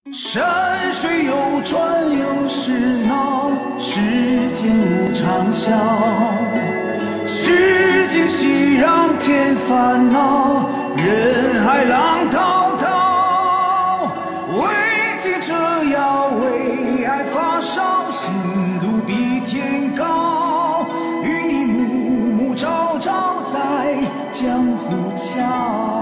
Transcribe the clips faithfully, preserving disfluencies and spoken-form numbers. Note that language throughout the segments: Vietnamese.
山水有转有时闹，世间无常笑。世间熙攘添烦恼，人海浪滔滔。为情折腰，为爱发烧，心路比天高。与你暮暮朝朝在江湖桥。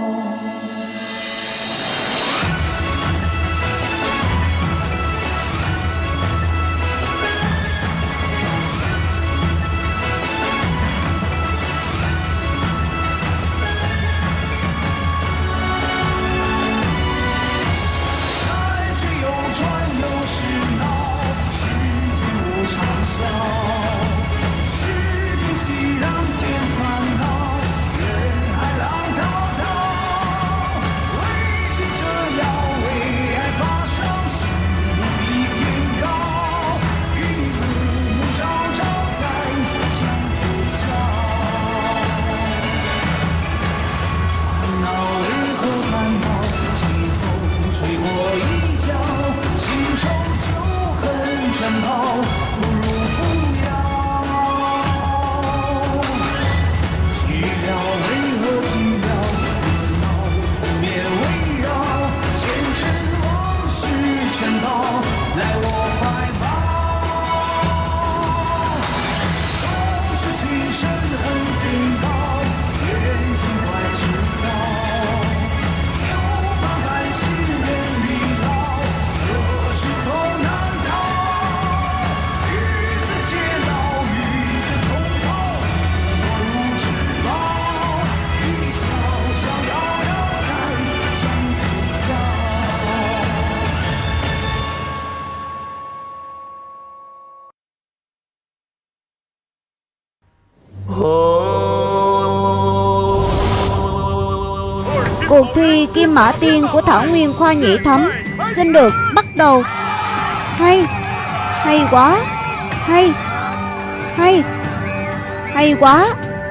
Cuộc thi Kim Mã Tiên của Thảo Nguyên Khoa Nhĩ Thấm xin được bắt đầu. Hay, hay quá, hay, hay, hay quá.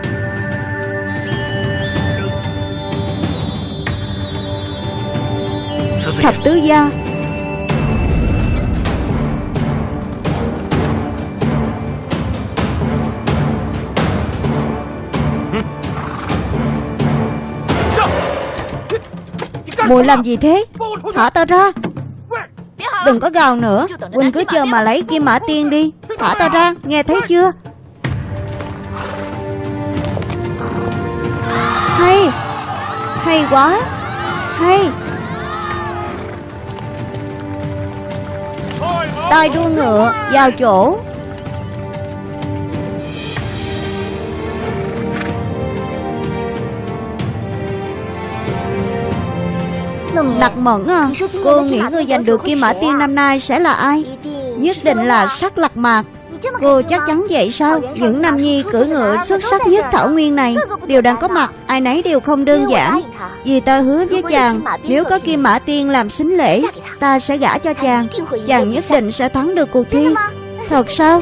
Thập tứ gia. Muội làm gì thế? Thả ta ra. Đừng có gào nữa. Huynh cứ chờ mà lấy Kim Mã Tiên đi. Thả ta ra, nghe thấy chưa? Hay, hay quá, hay. Tai đua ngựa vào chỗ. Lạc Mẫn à, cô nghĩ người giành được Kim Mã Tiên năm nay sẽ là ai? Nhất định là Sắc Lạc Mạc. Cô chắc chắn vậy sao? Những nam nhi cưỡi ngựa xuất sắc nhất Thảo Nguyên này đều đang có mặt, ai nấy đều không đơn giản. Vì ta hứa với chàng, nếu có Kim Mã Tiên làm sính lễ, ta sẽ gả cho chàng. Chàng nhất định sẽ thắng được cuộc thi. Thật sao?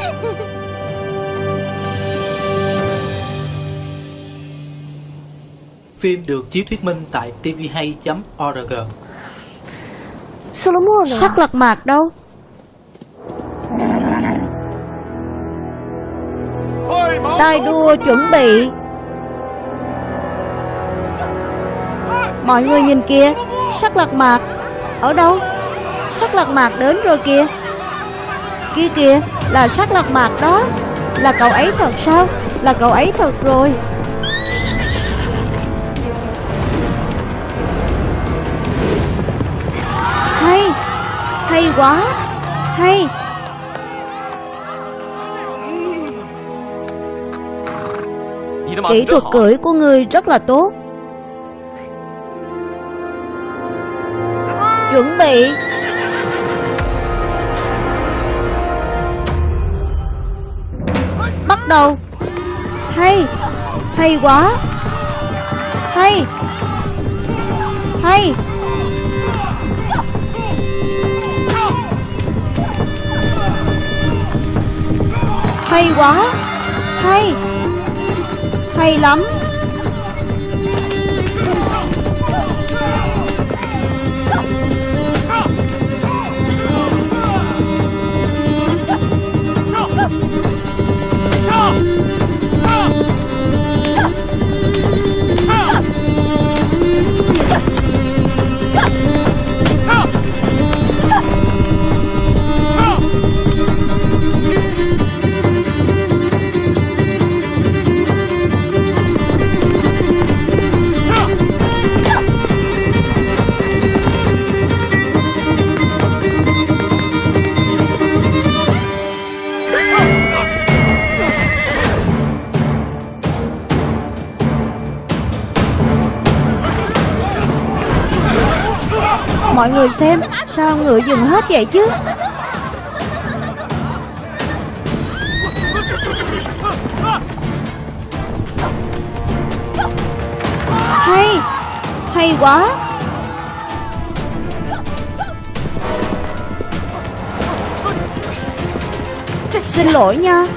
Phim được chiếu thuyết minh tại t v hai chấm org. Sắc Lạc Mạc đâu? Tai đua chuẩn bị. Mọi người nhìn kìa, Sắc Lạc Mạc. Ở đâu? Sắc Lạc Mạc đến rồi kìa. Kia kìa, là Sắc Lạc Mạc đó. Là cậu ấy thật sao? Là cậu ấy thật rồi. Hay, hay quá, hay. Kỹ thuật cưỡi của người rất là tốt. Chuẩn bị. Bắt đầu. Hay, hay quá, hay, hay. Hay quá, hay, hay lắm. mọi người xem. Sao ngựa dừng hết vậy chứ? Hay, hay quá. Xin lỗi nha.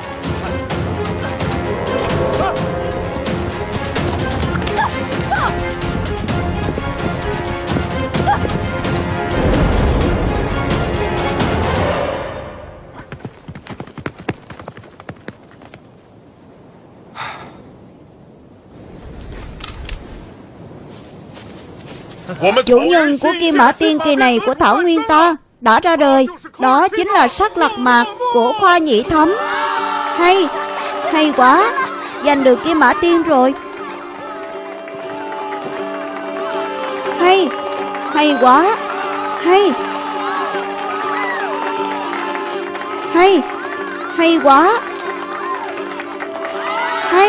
Chủ nhân của Kim Mã Tiên kỳ này của Thảo Nguyên ta đã ra đời. Đó chính là sắc lạc mạc của Khoa Nhị Thấm. Hay, hay quá. Giành được Kim Mã Tiên rồi. Hay, hay quá. Hay, hay, hay quá. Hay,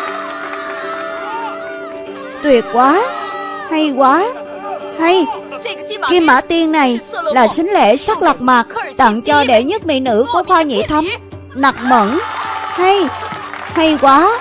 tuyệt quá. Hay quá. Hay. Kim Mã Tiên này là sính lễ sắc lạc mạc tặng cho đệ nhất mỹ nữ của Khoa Nhị Thấm, Nặc Mẫn. Hay, hay quá.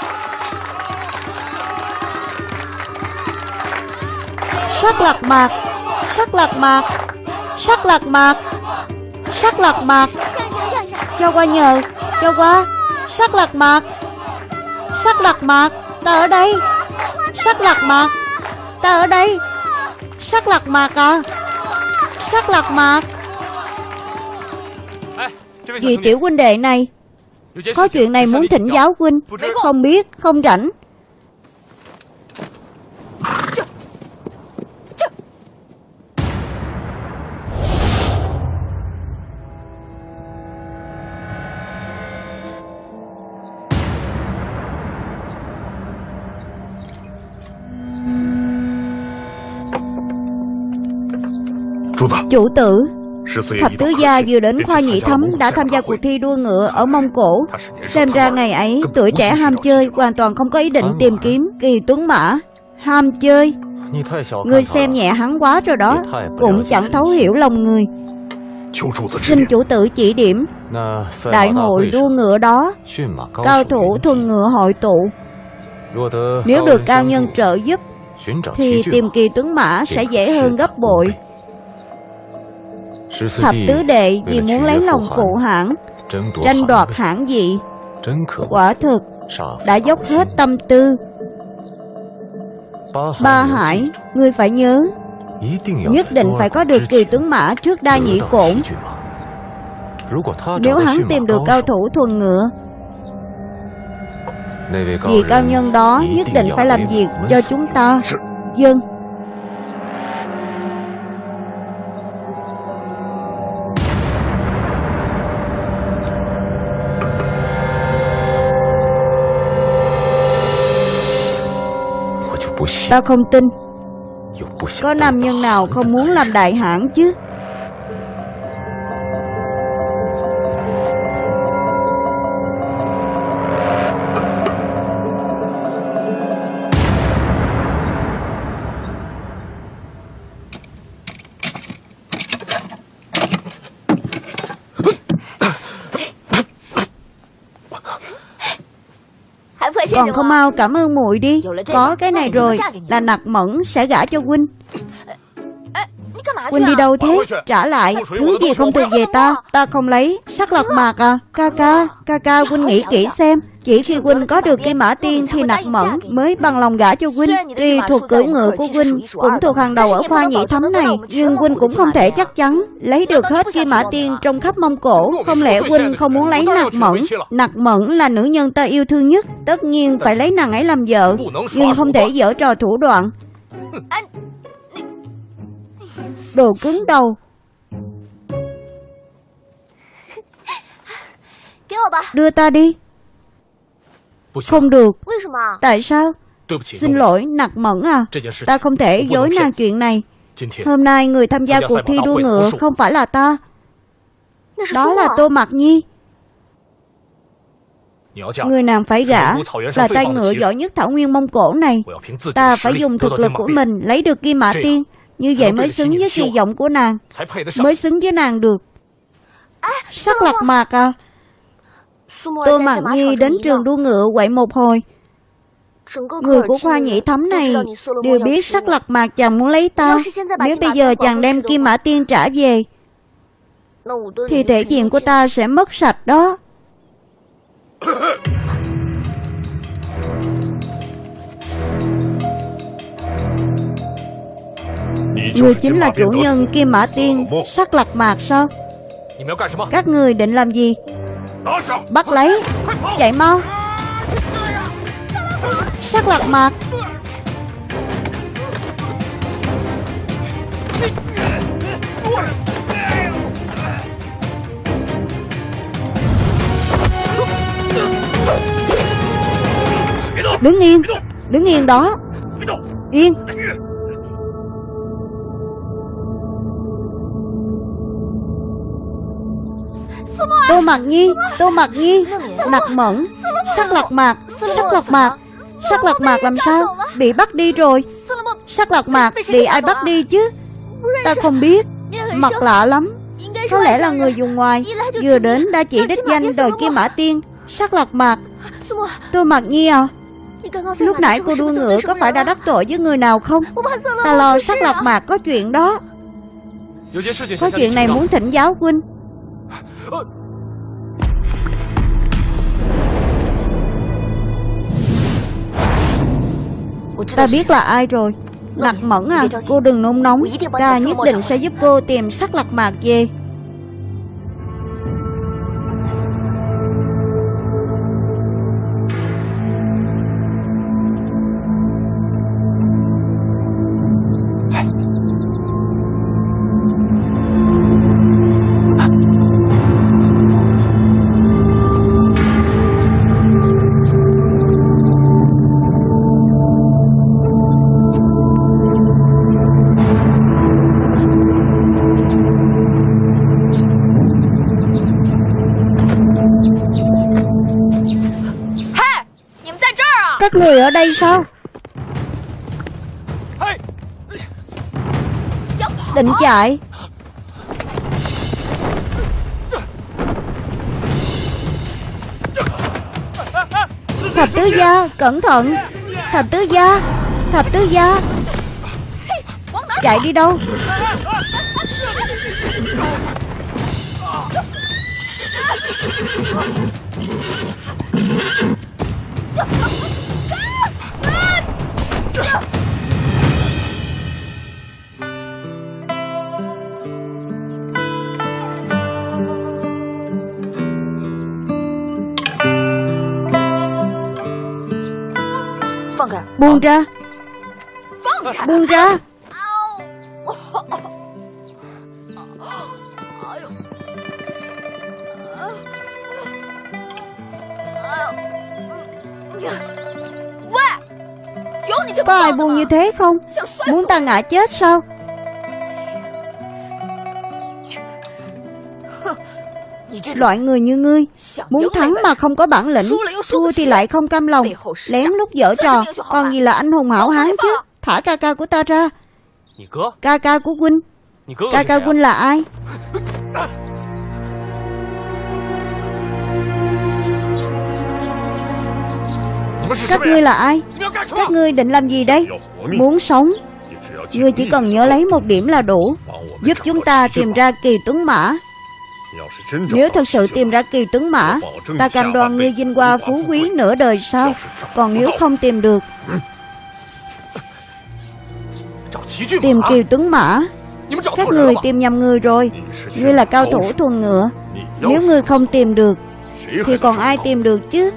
Sắc lạc mạc, sắc lạc mạc, sắc lạc mạc, sắc lạc mạc. Cho qua nhờ, cho qua. Sắc lạc mạc, sắc lạc mạc. Ta ở đây. Sắc lạc mạc, ta ở đây. Sắc lạc mạc à? Sắc lạc mạc. Vị tiểu huynh đệ này, có chuyện này muốn thỉnh giáo huynh. Không biết, không rảnh. Chủ tử, thập tứ gia vừa đến Khoa Nhị Thấm đã tham gia cuộc thi đua ngựa ở Mông Cổ. Xem ra ngày ấy tuổi trẻ ham chơi, hoàn toàn không có ý định tìm kiếm Kỳ Tuấn Mã. Ham chơi. Ngươi xem nhẹ hắn quá rồi đó. Cũng chẳng thấu hiểu lòng người. Xin chủ tử chỉ điểm. Đại hội đua ngựa đó, cao thủ thuần ngựa hội tụ. Nếu được cao nhân trợ giúp thì tìm Kỳ Tuấn Mã sẽ dễ hơn gấp bội. Thập tứ đệ vì muốn lấy lòng phụ hãn, tranh đoạt hãn vị, quả thực đã dốc hết tâm tư. Ba Hải, ngươi phải nhớ, nhất định phải có được Kỳ Tuấn Mã trước Đa Nhĩ Cổn. Nếu hắn tìm được cao thủ thuần ngựa, vị cao nhân đó nhất định phải làm việc cho chúng ta. Dân. Ta không tin có nam nhân nào không muốn làm đại hãn chứ. Còn không mau cảm ơn muội đi. Có cái này rồi là Nặc Mẫn sẽ gả cho huynh. Huynh đi đâu thế? Trả lại. Thứ gì không thuộc về ta, ta không lấy. Sắc lạc mạc à? Ca ca, ca ca huynh nghĩ kỹ xem. Chỉ khi huynh có được Kim Mã Tiên thì Nặc Mẫn mới bằng lòng gả cho huynh. Tuy thuộc cưỡi ngựa của huynh cũng thuộc hàng đầu ở Khoa Nhị Thấm này, nhưng huynh cũng không thể chắc chắn lấy được hết Kim Mã Tiên trong khắp Mông Cổ. Không lẽ huynh không muốn lấy Nặc Mẫn? Nặc Mẫn là nữ nhân ta yêu thương nhất, tất nhiên phải lấy nàng ấy làm vợ, nhưng không thể giở trò thủ đoạn. Đồ cứng đầu. Đưa ta đi. Không được. Tại sao? Xin lỗi Nặc Mẫn à, ta không thể dối nàng chuyện này. Hôm nay người tham gia cuộc thi đua ngựa không phải là ta, đó là Tô Mạc Nhi. Người nàng phải gả là tay ngựa giỏi nhất Thảo Nguyên Mông Cổ này. Ta phải dùng thực lực của mình lấy được Kim Mã Tiên, Như vậy mới xứng với kỳ vọng của nàng, mới xứng với nàng được. Sắc Lạc Mạc à? Tô Mạc Nhi đến trường đua ngựa quậy một hồi. Người của khoa nhị thấm này đều biết Sắc Lạc Mạc chàng muốn lấy ta. Nếu bây giờ chàng đem Kim Mã Tiên trả về thì thể diện của ta sẽ mất sạch đó. Người chính là chủ nhân Kim Mã Tiên, Sắc Lạc Mạc sao? Các người định làm gì? Bắt lấy, chạy mau. Sắc Lạc Mạc. Đứng yên, đứng yên đó. Yên. Tô Mạc Nhi, Tô Mạc Nhi, Lạc Mẫn, Sắc Lạc Mạc, Sắc Lạc Mạc. Sắc Lạc Mạc làm sao? Bị bắt đi rồi. Sắc Lạc Mạc bị ai bắt đi chứ? Ta không biết. Mặt lạ lắm. Có lẽ là người dùng ngoài, vừa đến đã chỉ đích danh đòi Kim Mã Tiên. Sắc Lạc Mạc. Tô Mạc Nhi à, lúc nãy cô đua ngựa có phải đã đắc tội với người nào không? Ta lo Sắc Lạc Mạc có chuyện đó. Có chuyện này muốn thỉnh giáo huynh. Ta biết là ai rồi. Lạc Mẫn à, cô đừng nôn nóng. Ta nhất định sẽ giúp cô tìm Sắc Lạc Mạc về. Các người ở đây sao? Định chạy? Thập tứ gia, cẩn thận. Thập tứ gia, thập tứ gia. Chạy đi đâu? Buông ra. Buông ra. Có ai buông như thế không? Muốn ta ngã chết sao? Loại người như ngươi, muốn thắng mà không có bản lĩnh, thua thì lại không cam lòng, lén lút giở trò, còn gì là anh hùng hảo hán chứ. Thả ca ca của ta ra. Ca ca của huynh. Ca ca huynh là ai? Các ngươi là ai? Các ngươi định làm gì đây? Muốn sống, ngươi chỉ cần nhớ lấy một điểm là đủ. Giúp chúng ta tìm ra Kỳ Tuấn Mã. Nếu thật sự tìm ra Kỳ Tuấn Mã, ta cam đoan ngươi vinh hoa phú quý nửa đời sau. Còn nếu không tìm được, tìm Kỳ Tuấn Mã, các người tìm nhầm người rồi. Ngươi là cao thủ thuần ngựa. Nếu ngươi không tìm được thì còn ai tìm được chứ?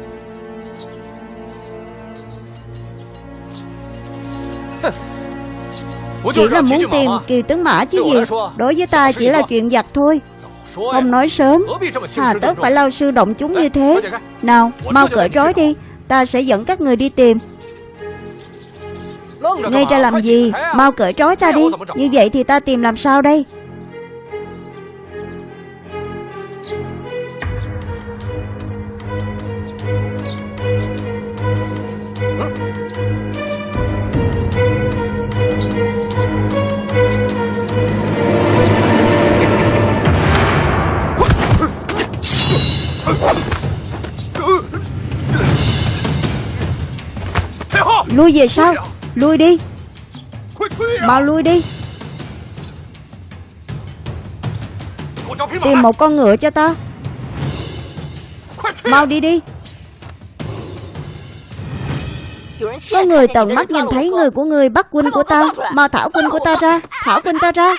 Chỉ là muốn tìm Kỳ Tuấn Mã chứ gì. Đối với ta chỉ là chuyện vặt thôi. Không nói sớm, hà tất phải lao sư động chúng như thế. Nào, mau cởi trói đi, ta sẽ dẫn các người đi tìm. Ngay ra làm gì? Mau cởi trói ra đi. Như vậy thì ta tìm làm sao đây? Lui về sau. Lui đi. Mau lui đi. Tìm một con ngựa cho ta. Mau đi đi. Có người tận mắt nhìn thấy người của người bắt huynh của ta. Mau thả huynh của ta ra. Thả huynh ta ra.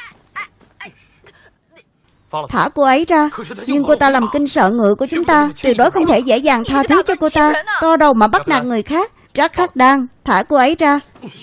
Thả cô ấy ra. Nhưng cô ta làm kinh sợ ngựa của chúng ta. Tuyệt đối không thể dễ dàng tha thứ cho cô ta. To đầu mà bắt nạt người khác. Trác Khắc Đan, thả cô ấy ra.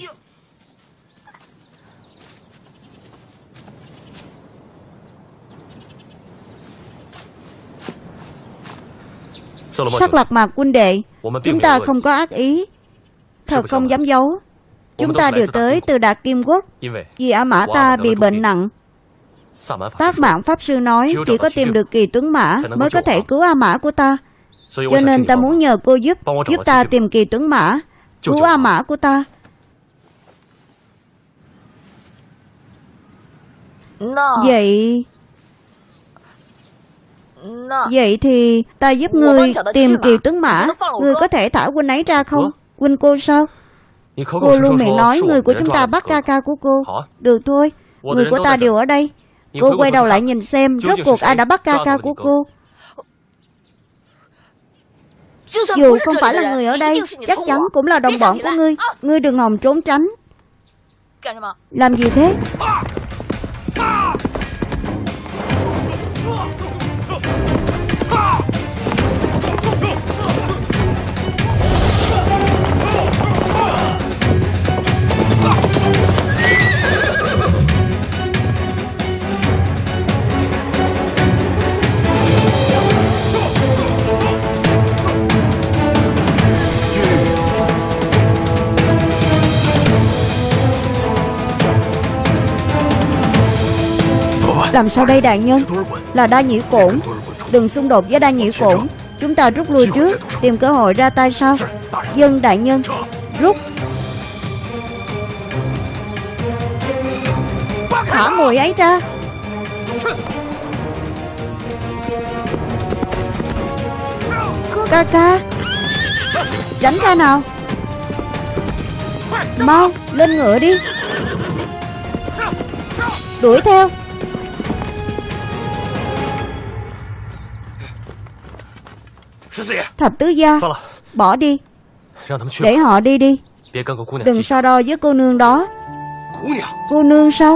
Sắc Lạc Mạc huynh đệ, chúng ta không có ác ý. Thật không dám giấu. Chúng ta đều tới từ Đạt Kim Quốc. Vì A Mã ta bị bệnh nặng. Tác Mạng Pháp Sư nói chỉ có tìm được Kỳ Tuấn Mã mới có thể cứu A Mã của ta. Cho nên ta muốn nhờ cô giúp. Giúp ta tìm Kỳ Tuấn Mã, cứu A Mã của ta. Vậy... Vậy thì ta giúp ngươi tìm Kỳ Tuấn Mã. Ngươi có thể thả huynh ấy ra không? Huynh cô sao? Cô luôn miệng nói người của chúng ta bắt ca ca của cô. Được thôi, người của ta đều ở đây. Cô quay đầu lại nhìn xem rốt cuộc ai đã bắt ca ca của cô. Dù không phải là người ở đây, chắc chắn cũng là đồng bọn của ngươi. Ngươi đừng hòng trốn tránh. Làm gì thế? Làm sao đây đại nhân? Là Đa Nhĩ Cổn. Đừng xung đột với Đa Nhĩ Cổn. Chúng ta rút lui trước, tìm cơ hội ra tay sau. Dân đại nhân. Rút. Thả mùi ấy ra. Ca ca. Tránh ra nào. Mau, lên ngựa đi. Đuổi theo. Thập tứ gia, bỏ đi. Để họ đi đi. Đừng so đo với cô nương đó. Cô nương sao?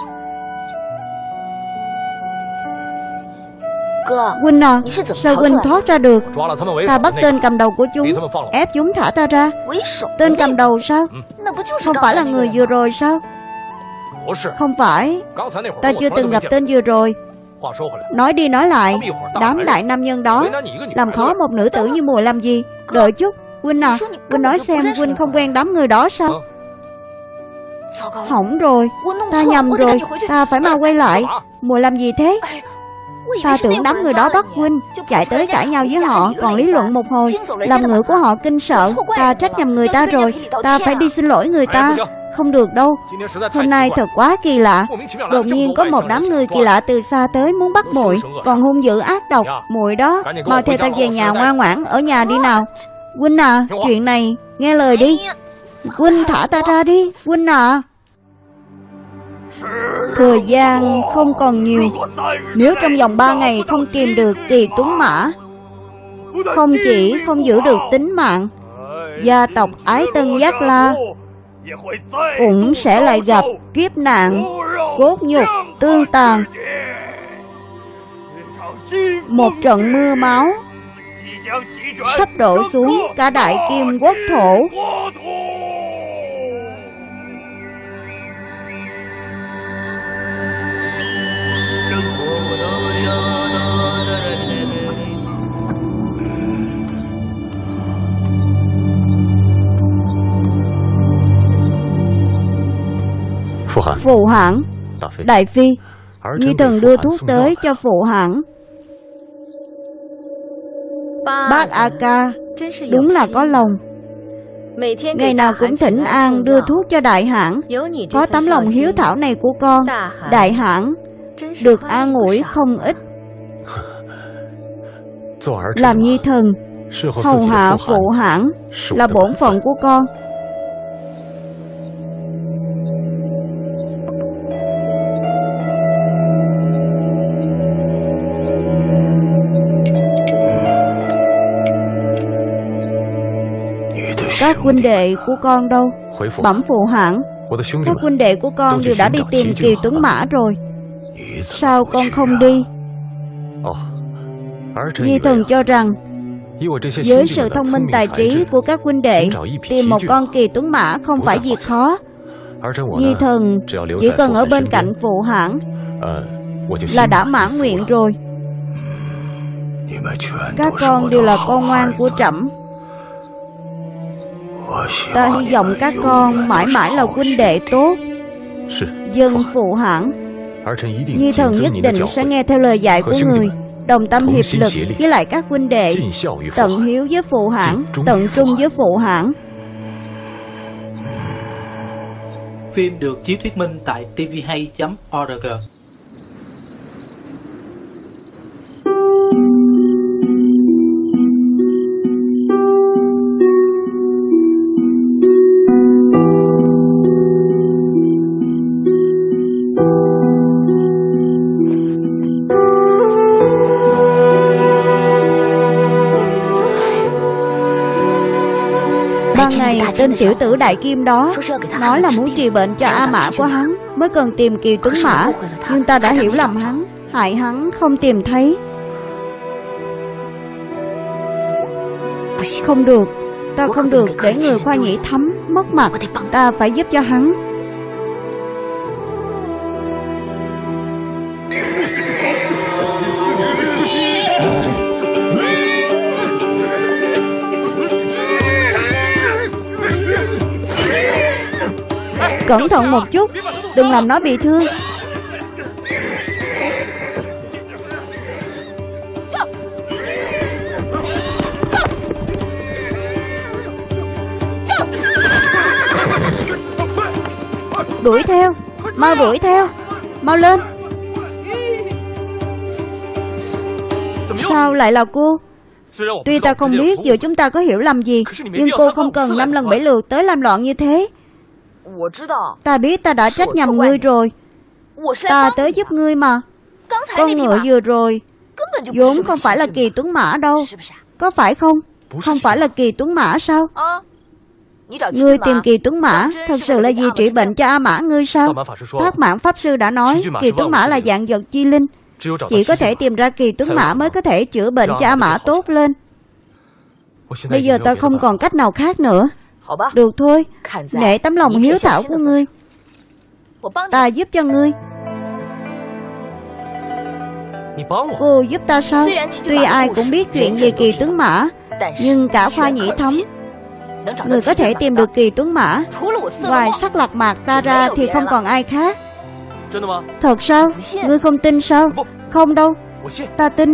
Huynh à, sao huynh thoát ra được? Ta bắt tên cầm đầu của chúng, ép chúng thả ta ra. Tên cầm đầu sao? Không phải là người vừa rồi sao? Không phải. Ta chưa từng gặp tên vừa rồi. Nói đi nói lại, đám đại nam nhân đó làm khó một nữ tử như mùa làm gì? Đợi chút, huynh à, huynh nói xem huynh không quen đám người đó sao? Hỏng rồi, ta nhầm rồi, ta phải mau quay lại. Mùa làm gì thế? Ta tưởng đám người đó bắt huynh, chạy tới cãi nhau với họ, còn lý luận một hồi, làm ngựa của họ kinh sợ. Ta trách nhầm người ta rồi, ta phải đi xin lỗi người ta. Không được đâu. Hôm nay thật quá kỳ lạ. Đột nhiên có một đám người kỳ lạ từ xa tới muốn bắt muội, còn hung dữ ác độc. Muội đó, mau theo ta về nhà ngoan ngoãn ở nhà đi nào. Huynh à, chuyện này nghe lời đi. Huynh thả ta ra đi, huynh à. Thời gian không còn nhiều. Nếu trong vòng ba ngày không tìm được Kỳ Tuấn Mã, không chỉ không giữ được tính mạng, gia tộc Ái Tân Giác La cũng sẽ lại gặp kiếp nạn cốt nhục tương tàn. Một trận mưa máu sắp đổ xuống cả Đại Kim quốc thổ. Phụ hãn, Đại Phi, Nhi thần đưa thuốc tới cho phụ hãn. Bác A Ca đúng là có lòng, ngày nào cũng thỉnh an đưa thuốc cho đại hãn. Có tấm lòng hiếu thảo này của con, đại hãn được an ủi không ít. Làm nhi thần hầu hạ phụ hãn là bổn phận của con. huynh đệ của con đâu? Bẩm phụ hãng, các huynh đệ của con đều đã đi tìm Kiều Tuấn Mã rồi. Sao con không đi? Nhi thần cho rằng với sự thông minh tài trí của các huynh đệ, tìm một con Kiều Tuấn Mã không phải việc khó. Nhi thần chỉ cần ở bên cạnh phụ hãng là đã mãn nguyện rồi. Các con đều là con ngoan của trẫm. Ta hy vọng các con mãi mãi là huynh đệ tốt. Dân phụ hãng. Nhi thần nhất định sẽ nghe theo lời dạy của người, đồng tâm hiệp lực với lại các huynh đệ, tận hiếu với phụ hãng, tận trung với phụ hãng. Phim được chiếu thuyết minh tại tê vê hai chấm org. Ban ngày tên tiểu tử Đại Kim đó nói là muốn trị bệnh cho A Mã của hắn, mới cần tìm Kiều Tuấn Mã. Nhưng ta đã hiểu lầm hắn, hại hắn không tìm thấy. Không được, ta không được để người Khoa Nhĩ Thấm mất mặt. Ta phải giúp cho hắn. Cẩn thận một chút, đừng làm nó bị thương. Đuổi theo, mau đuổi theo, mau lên. Sao lại là cô? Tuy ta không biết giữa chúng ta có hiểu lầm gì, nhưng cô không cần năm lần bảy lượt tới làm loạn như thế. Ta biết ta đã trách nhầm ngươi rồi. Ta tới giúp ngươi mà. Con ngựa vừa rồi vốn không phải là Kiều Tuấn Mã đâu. Có phải không? Không phải là Kiều Tuấn Mã sao? Ngươi tìm Kiều Tuấn Mã thật sự là vì trị bệnh cho A Mã ngươi sao? Thác Mãn Pháp Sư đã nói Kiều Tuấn Mã là dạng vật chi linh, chỉ có thể tìm ra Kiều Tuấn Mã mới có thể chữa bệnh cho A Mã tốt lên. Bây giờ ta không còn cách nào khác nữa. Được thôi, nể tấm lòng hiếu thảo của ngươi, ta giúp cho ngươi. Cô giúp ta sao? Tuy ai cũng biết chuyện về Kiều Tuấn Mã, nhưng cả Khoa Nhĩ Thấm, người có thể tìm được Kiều Tuấn Mã ngoài Sắc Lạc Mạc ta ra thì không còn ai khác. Thật sao? Ngươi không tin sao? Không đâu, ta tin.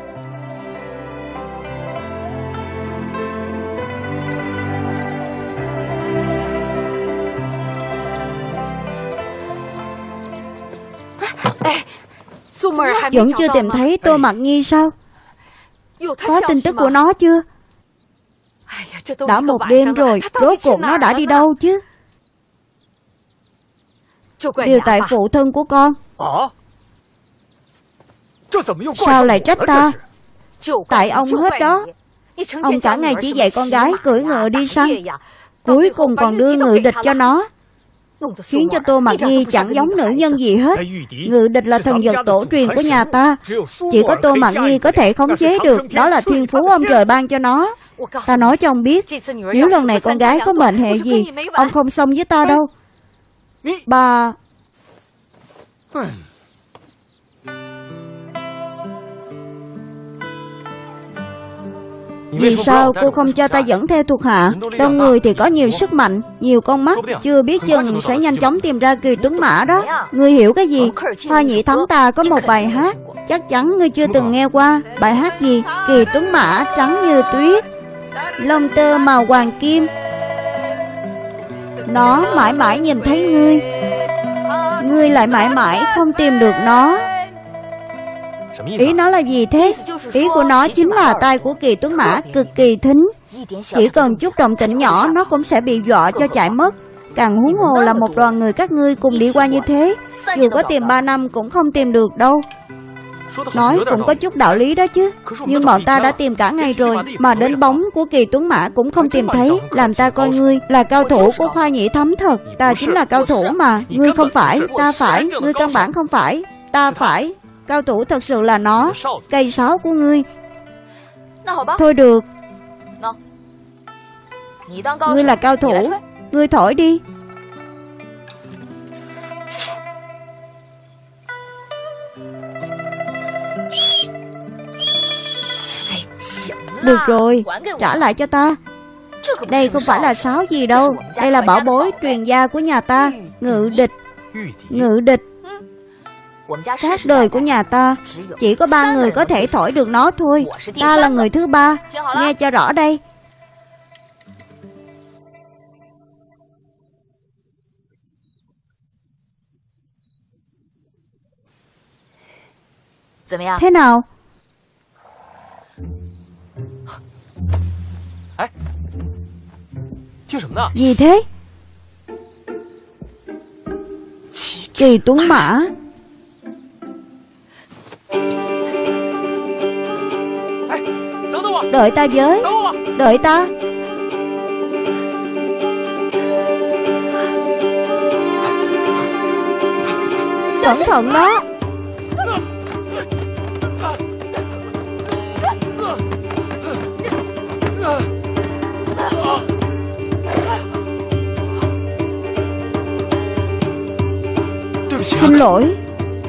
Vẫn chưa tìm thấy Tô Mặc Nhi sao? Có tin tức của nó chưa? Đã một đêm rồi, rốt cuộc nó đã đi đâu chứ? Điều tại phụ thân của con. Sao lại trách ta? Tại ông hết đó. Ông cả ngày chỉ dạy con gái cưỡi ngựa đi săn, cuối cùng còn đưa ngự địch cho nó, khiến cho Tô Mặc Nhi chẳng giống nữ nhân gì hết. Ngự địch là thần vật tổ truyền của nhà ta, chỉ có Tô Mặc Nhi có thể khống chế được. Đó là thiên phú ông trời ban cho nó. Ta nói cho ông biết, nếu lần này con gái có mệnh hệ gì, ông không xong với ta đâu. Bà... Vì sao cô không cho ta dẫn theo thuộc hạ? Đông người thì có nhiều sức mạnh, nhiều con mắt, chưa biết chừng sẽ nhanh chóng tìm ra Kiều Tuấn Mã đó. Ngươi hiểu cái gì? Hoa Nhĩ Thấm ta có một bài hát, chắc chắn ngươi chưa từng nghe qua. Bài hát gì? Kiều Tuấn Mã trắng như tuyết, lông tơ màu hoàng kim. Nó mãi mãi nhìn thấy ngươi, ngươi lại mãi mãi không tìm được nó. Ý nó là gì thế? Ý của nó chính là tai của Kiều Tuấn Mã cực kỳ thính, chỉ cần chút động tĩnh nhỏ nó cũng sẽ bị dọa cho chạy mất. Càng huống hồ là một đoàn người các ngươi cùng đi qua như thế, dù có tìm ba năm cũng không tìm được đâu. Nói cũng có chút đạo lý đó chứ. Nhưng bọn ta đã tìm cả ngày rồi, mà đến bóng của Kỳ Tuấn Mã cũng không tìm thấy. Làm ta coi ngươi là cao thủ của khoa nhĩ thấm thật. Ta chính là cao thủ mà. Ngươi không phải, ta phải. Ngươi căn bản không phải, ta phải. Cao thủ thật sự là nó, cây sáo của ngươi. Thôi được, ngươi là cao thủ, ngươi thổi đi. Được rồi, trả lại cho ta. Đây không phải là sáo gì đâu, đây là bảo bối truyền gia của nhà ta. Ngự địch. Ngự địch. Các đời của nhà ta chỉ có ba người có thể thổi được nó thôi. Ta là người thứ ba. Nghe cho rõ đây. Thế nào? Gì thế? Kỳ Tuấn Mã. Đợi ta với. Đợi ta. Cẩn thận đó. Xin lỗi.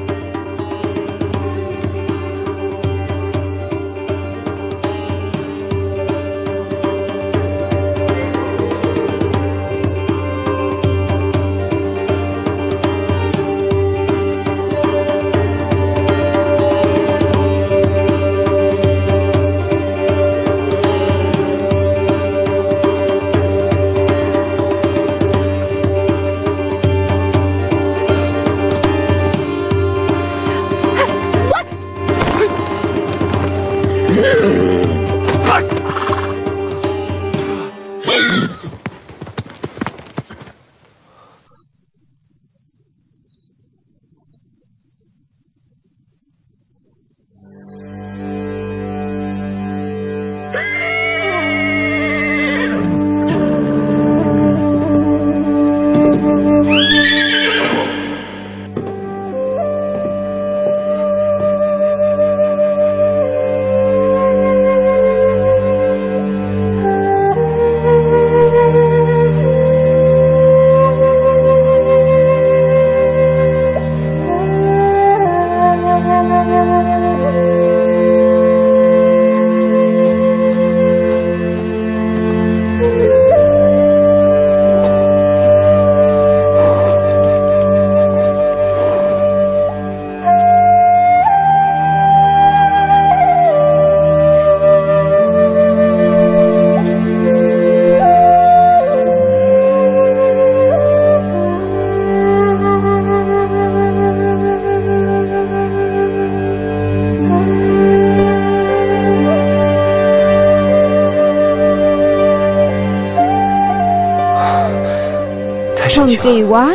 Thần kỳ quá.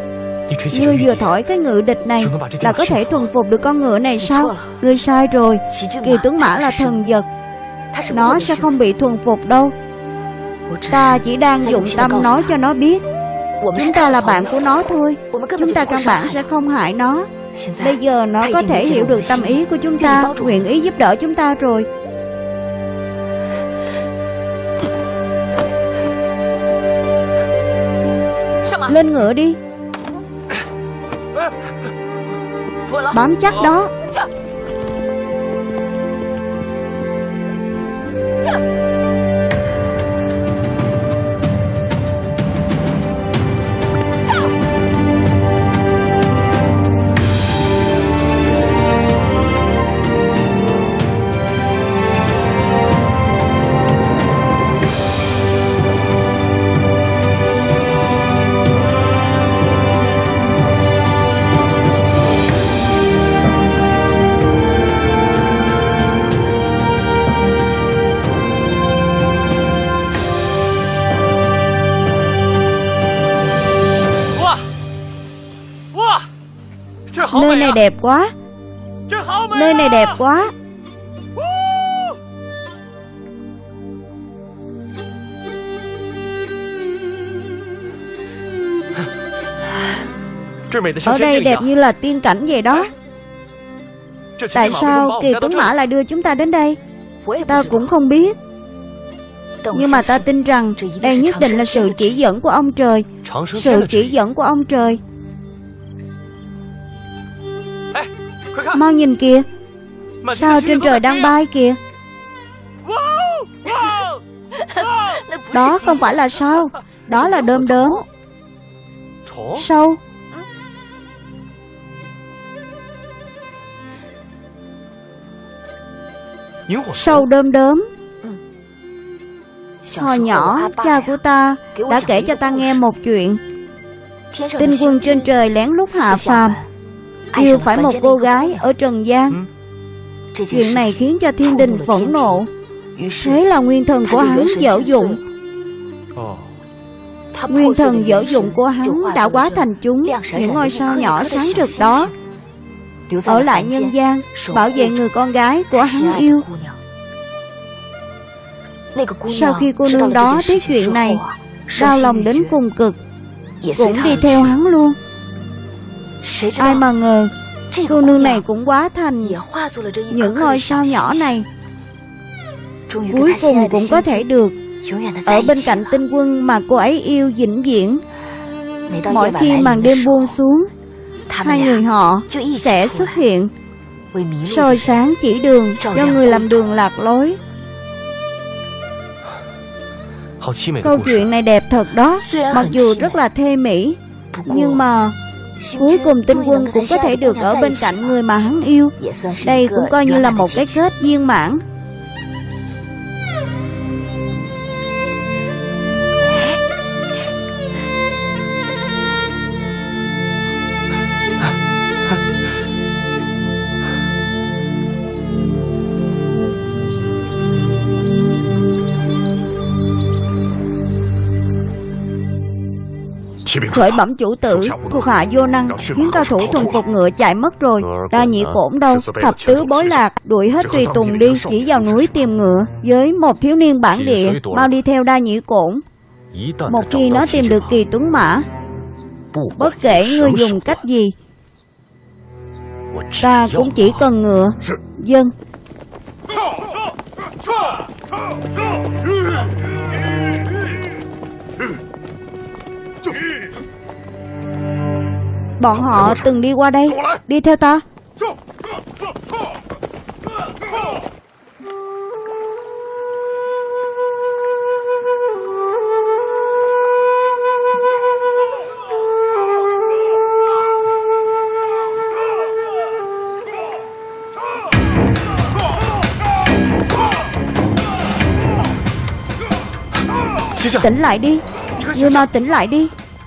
Ngươi vừa thổi cái ngự địch này là có thể thuần phục được con ngựa này sao? Ngươi sai rồi. Kỳ Tuấn Mã là thần vật, nó sẽ không bị thuần phục đâu. Ta chỉ đang dụng tâm nói cho nó biết chúng ta là bạn của nó thôi. Chúng ta căn bản sẽ không hại nó. Bây giờ nó có thể hiểu được tâm ý của chúng ta, nguyện ý giúp đỡ chúng ta rồi. Lên ngựa đi. Bám chắc đó. Nơi này đẹp quá. Nơi này đẹp quá. Ở đây đẹp như là tiên cảnh vậy đó. Tại sao Kỳ Tuấn Mã lại đưa chúng ta đến đây? Ta cũng không biết. Nhưng mà ta tin rằng đây nhất định là sự chỉ dẫn của ông trời. Sự chỉ dẫn của ông trời. Mau nhìn kìa, sao trên trời đang bay kìa. Đó không phải là sao, đó là đom đóm. Sâu. Sâu đom đóm. Hồi nhỏ, cha của ta đã kể cho ta nghe một chuyện. Tinh quân trên trời lén lút hạ phàm, yêu phải một cô gái ở trần gian. Chuyện này khiến cho thiên đình phẫn nộ. Thế là nguyên thần của hắn dở dụng. Nguyên thần dở dụng của hắn đã hóa thành chúng những ngôi sao nhỏ sáng rực đó, ở lại nhân gian bảo vệ người con gái của hắn yêu. Sau khi cô nương đó biết chuyện này, đau lòng đến cùng cực, cũng đi theo hắn luôn. Ai mà ngờ cô nương này cũng hóa thành những ngôi sao nhỏ này, cuối cùng cũng có thể được ở bên cạnh tinh quân mà cô ấy yêu vĩnh viễn. Mỗi khi màn đêm buông xuống, hai người họ sẽ xuất hiện, soi sáng chỉ đường cho người làm đường lạc lối. Câu chuyện này đẹp thật đó. Mặc dù rất là thê mỹ, nhưng mà cuối cùng tinh quân cũng có thể được ở bên cạnh người mà hắn yêu. Đây cũng coi như là một cái kết viên mãn. Khởi bẩm chủ tử, thuộc hạ vô năng khiến cao thủ thuần phục ngựa chạy mất rồi. Đa nhĩ cổn đâu? Thập tứ bối lạc đuổi hết tùy tùng đi, chỉ vào núi tìm ngựa với một thiếu niên bản địa. Mau đi theo đa nhĩ cổn. Một khi nó tìm được Kỳ Tuấn Mã, bất kể ngươi dùng cách gì, ta cũng chỉ cần ngựa. Dân. Bọn họ từng đi qua đây. Đi theo ta. Tỉnh lại đi. Ngươi mau tỉnh lại đi.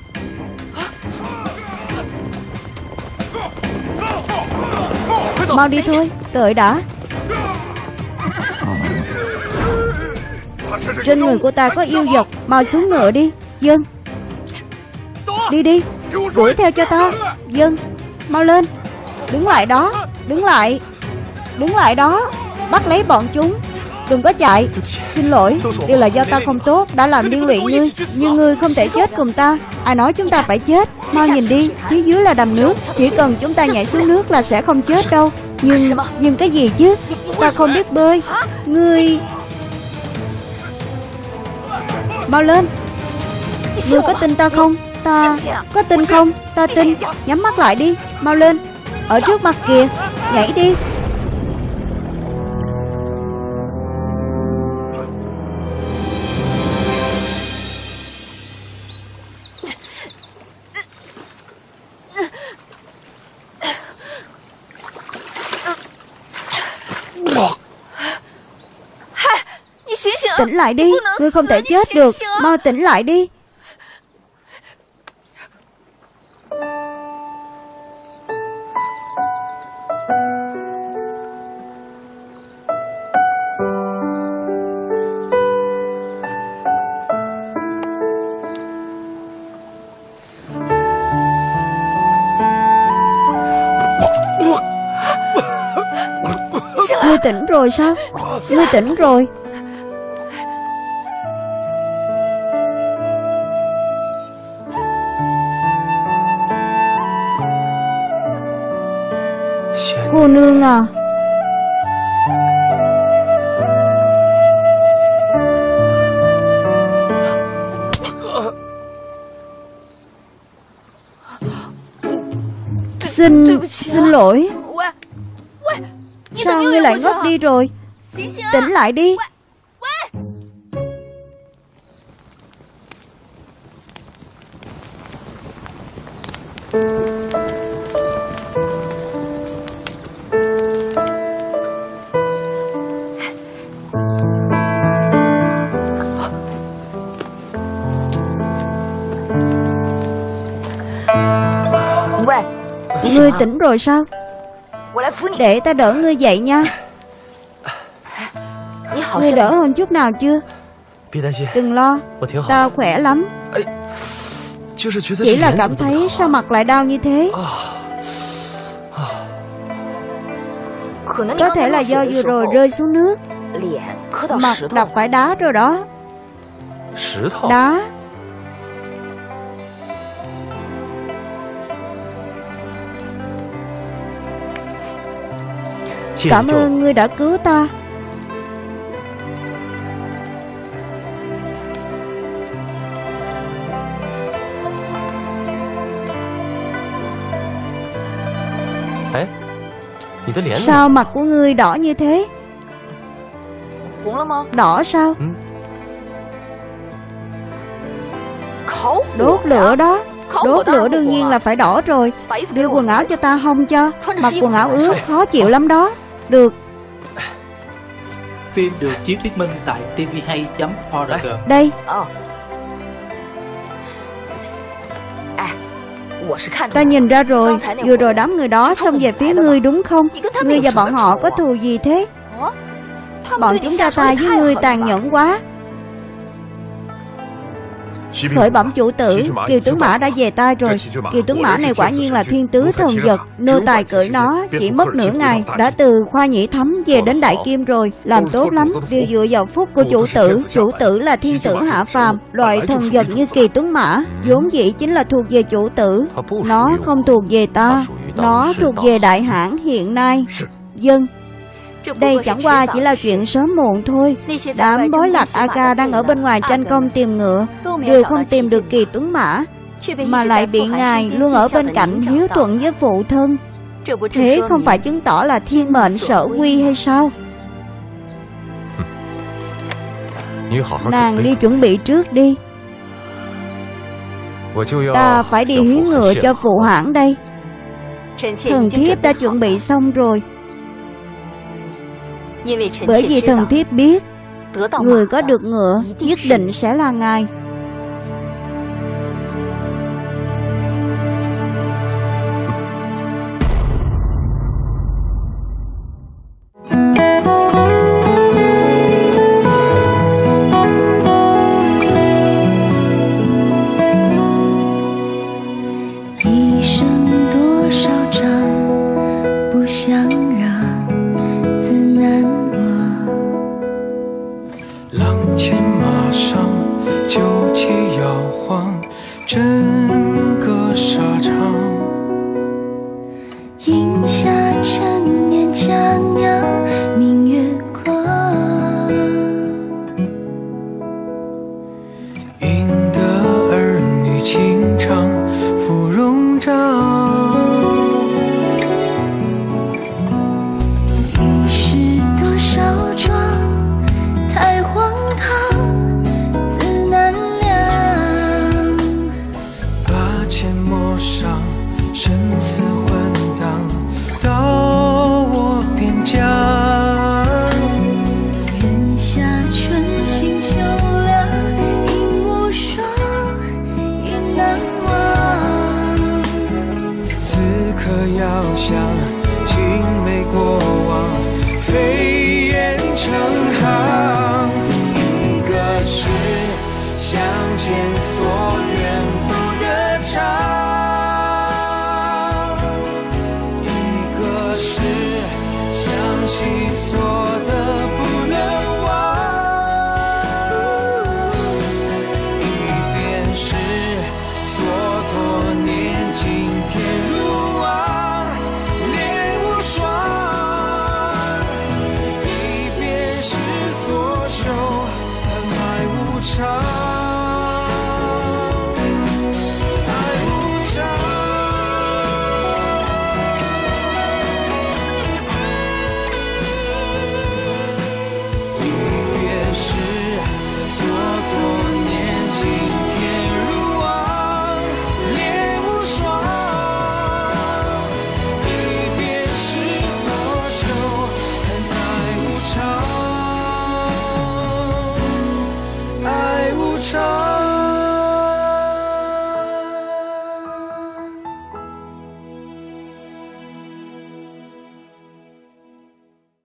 Mau đi thôi, đợi đã. Trên người của ta có yêu dọc, mau xuống ngựa đi. Dân. Đi đi, đuổi theo cho ta. Dân, mau lên. Đứng lại đó, đứng lại. Đứng lại đó, bắt lấy bọn chúng. Đừng có chạy. Xin lỗi, đều là do ta không tốt, đã làm liên lụy ngươi. Nhưng ngươi không thể chết cùng ta. Ai nói chúng ta phải chết? Mau nhìn đi, phía dưới là đầm nước. Chỉ cần chúng ta nhảy xuống nước là sẽ không chết đâu. Nhưng, nhưng cái gì chứ? Ta không biết bơi. Ngươi... Mau lên. Ngươi có tin ta không? Ta... Có tin không? Ta tin. Nhắm mắt lại đi. Mau lên. Ở trước mặt kìa. Nhảy đi. Tỉnh lại đi, ngươi không thể chết được. Mau tỉnh lại đi. Ngươi tỉnh rồi sao? Ngươi tỉnh rồi. Cô nương à. Xin, xin lỗi. Sao ngươi lại ngất đi rồi? Tỉnh lại đi. Ngươi tỉnh rồi sao? Để ta đỡ ngươi dậy nha. Ngươi đỡ hơn chút nào chưa? Đừng lo, ta khỏe lắm. Chỉ là cảm thấy sao mặt lại đau như thế. Có thể là do vừa rồi rơi xuống nước, mặt đập phải đá rồi đó. Đá. Cảm ơn ngươi đã cứu ta. Sao mặt của ngươi đỏ như thế? Đỏ sao? Đốt lửa đó. Đốt lửa đương nhiên là phải đỏ rồi. Đưa quần áo cho ta hong cho. Mặc quần áo ướt khó chịu lắm đó. Được. Phim được chiếu thuyết minh tại tvhay chấm org. Đây. Ta nhìn ra rồi. Vừa rồi đám người đó xông về phía ngươi đúng không? Ngươi và bọn họ có thù gì thế? Bọn chúng ra tay với ngươi tàn nhẫn quá. Khởi bẩm chủ tử, Kiều tướng mã đã về tay rồi. Kiều tướng mã này quả nhiên là thiên tứ thần vật. Nô tài cưỡi nó chỉ mất nửa ngày đã từ khoa nhĩ thấm về đến đại kim rồi. Làm tốt lắm, đều dựa vào phúc của chủ tử. Chủ tử là thiên tử hạ phàm. Loại thần vật như Kiều tướng mã vốn dĩ chính là thuộc về chủ tử. Nó không thuộc về ta. Nó thuộc về đại hãn hiện nay. Dân. Đây chẳng qua chỉ là chuyện sớm muộn thôi. Đám bói lạc Aga đang ở bên ngoài tranh công tìm ngựa, đều không tìm được Kỳ Tuấn Mã, mà lại bị ngài luôn ở bên cạnh hiếu thuận với phụ thân. Thế không phải chứng tỏ là thiên mệnh sở quy hay sao? Nàng đi chuẩn bị trước đi. Ta phải đi hiến ngựa cho phụ hãn đây. Thần thiếp đã chuẩn bị xong rồi. Bởi vì thần thiếp biết người có được ngựa nhất định sẽ là ngài. 整个沙场。